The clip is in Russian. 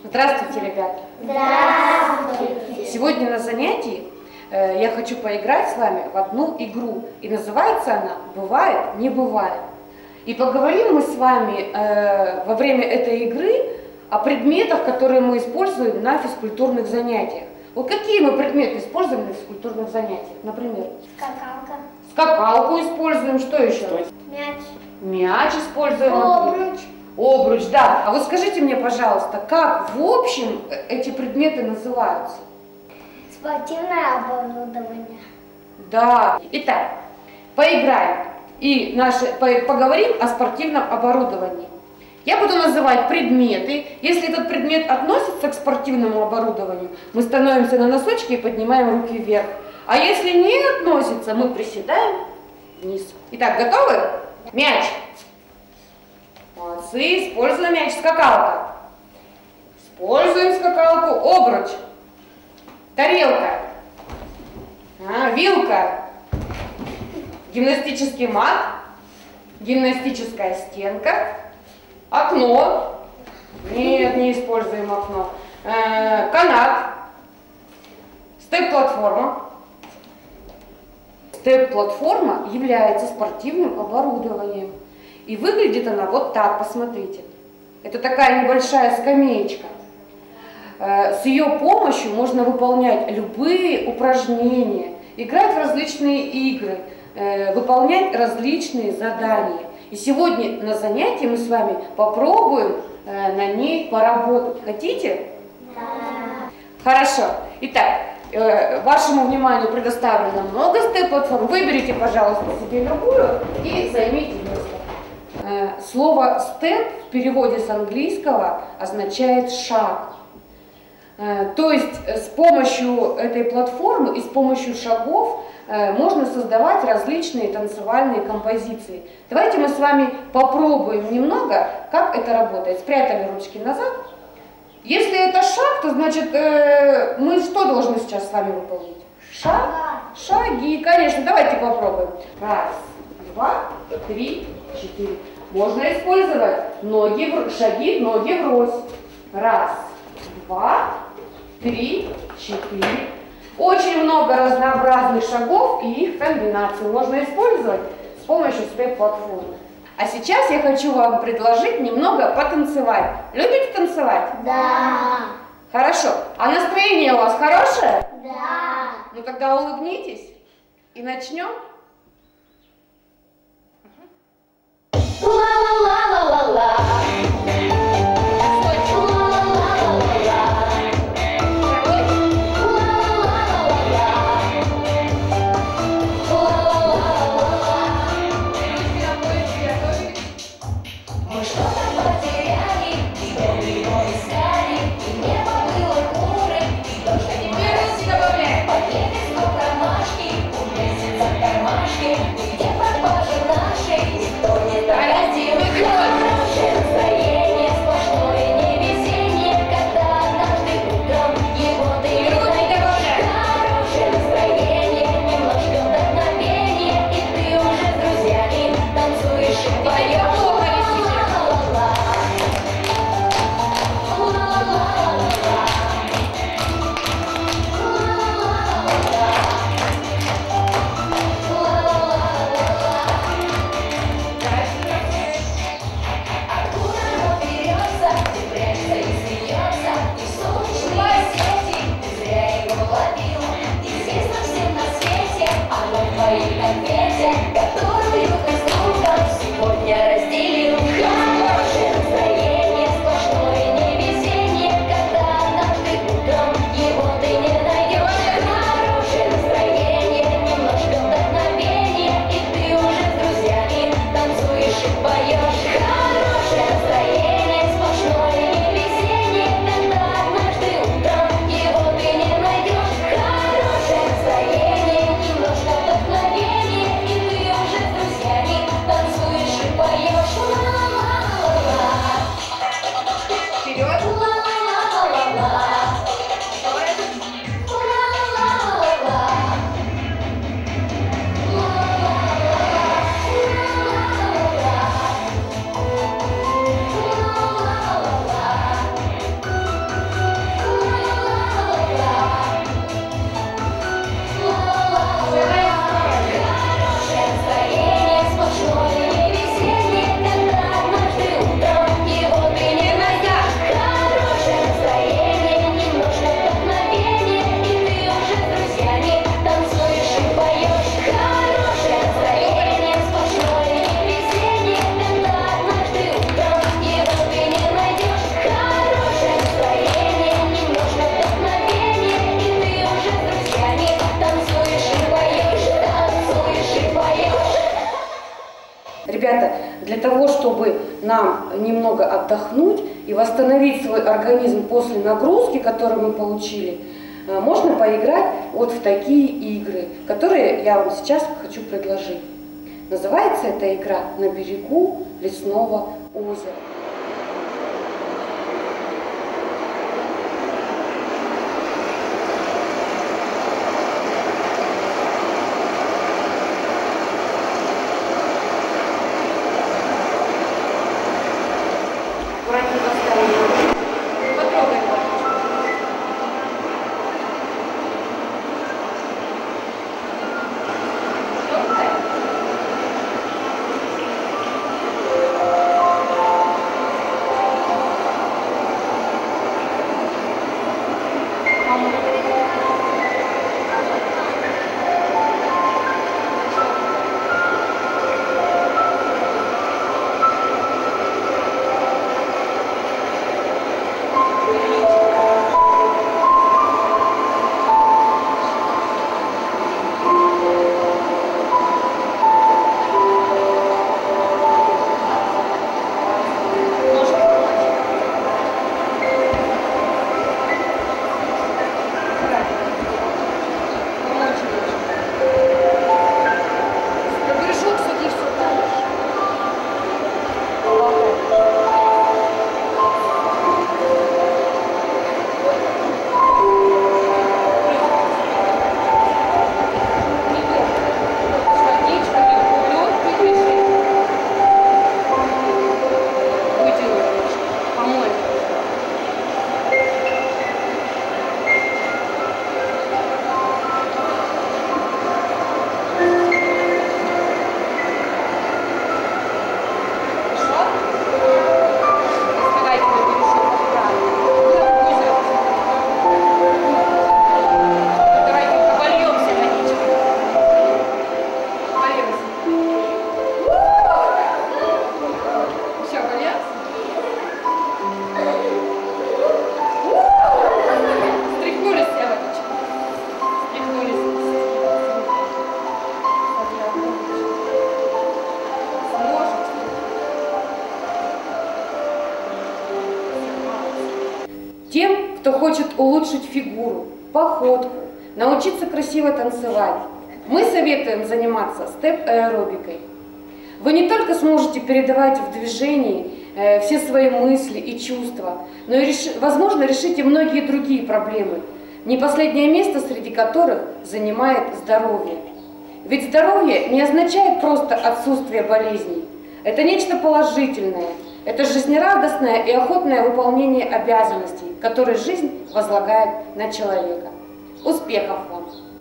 Здравствуйте, ребята! Здравствуйте! Сегодня на занятии я хочу поиграть с вами в одну игру. И называется она «Бывает, не бывает». И поговорим мы с вами во время этой игры о предметах, которые мы используем на физкультурных занятиях. Вот какие мы предметы используем на физкультурных занятиях? Например? Скакалка. Скакалку используем. Что еще? Мяч. Мяч используем. Обруч. Обруч, да. А вот скажите мне, пожалуйста, как в общем эти предметы называются? Спортивное оборудование. Да. Итак, поиграем и поговорим о спортивном оборудовании. Я буду называть предметы. Если этот предмет относится к спортивному оборудованию, мы становимся на носочки и поднимаем руки вверх. А если не относится, мы приседаем вниз. Итак, готовы? Мяч. Молодцы. Используем мяч. Скакалка. Используем скакалку. Обруч. Тарелка. Вилка. Гимнастический мат. Гимнастическая стенка. Окно. Нет, не используем окно. Канат. Степ-платформа. Степ-платформа является спортивным оборудованием. И выглядит она вот так, посмотрите. Это такая небольшая скамеечка. С ее помощью можно выполнять любые упражнения, играть в различные игры, выполнять различные задания. И сегодня на занятии мы с вами попробуем на ней поработать. Хотите? Да. Хорошо. Итак, вашему вниманию предоставлено много степ-платформ. Выберите, пожалуйста, себе любую и займите место. Слово «степ» в переводе с английского означает «шаг». То есть с помощью этой платформы и с помощью шагов можно создавать различные танцевальные композиции. Давайте мы с вами попробуем немного, как это работает. Спрятали ручки назад. Если это шаг, то значит мы что должны сейчас с вами выполнить? Шаги, конечно. Давайте попробуем. Раз, два, три, четыре. Можно использовать шаги, ноги врозь. Раз, два, три, четыре. Очень много разнообразных шагов и их комбинаций можно использовать с помощью степ-платформы. А сейчас я хочу вам предложить немного потанцевать. Любите танцевать? Да. Хорошо. А настроение у вас хорошее? Да. Ну тогда улыбнитесь и начнем. Ла-ла-ла-ла-ла-ла. Давайте, немного отдохнуть и восстановить свой организм после нагрузки, которую мы получили, можно поиграть вот в такие игры, которые я вам сейчас хочу предложить. Называется эта игра «На берегу лесного озера». Тем, кто хочет улучшить фигуру, походку, научиться красиво танцевать, мы советуем заниматься степ-аэробикой. Вы не только сможете передавать в движении все свои мысли и чувства, но и, возможно, решите многие другие проблемы, не последнее место среди которых занимает здоровье. Ведь здоровье не означает просто отсутствие болезней. Это нечто положительное. Это жизнерадостное и охотное выполнение обязанностей, которые жизнь возлагает на человека. Успехов вам!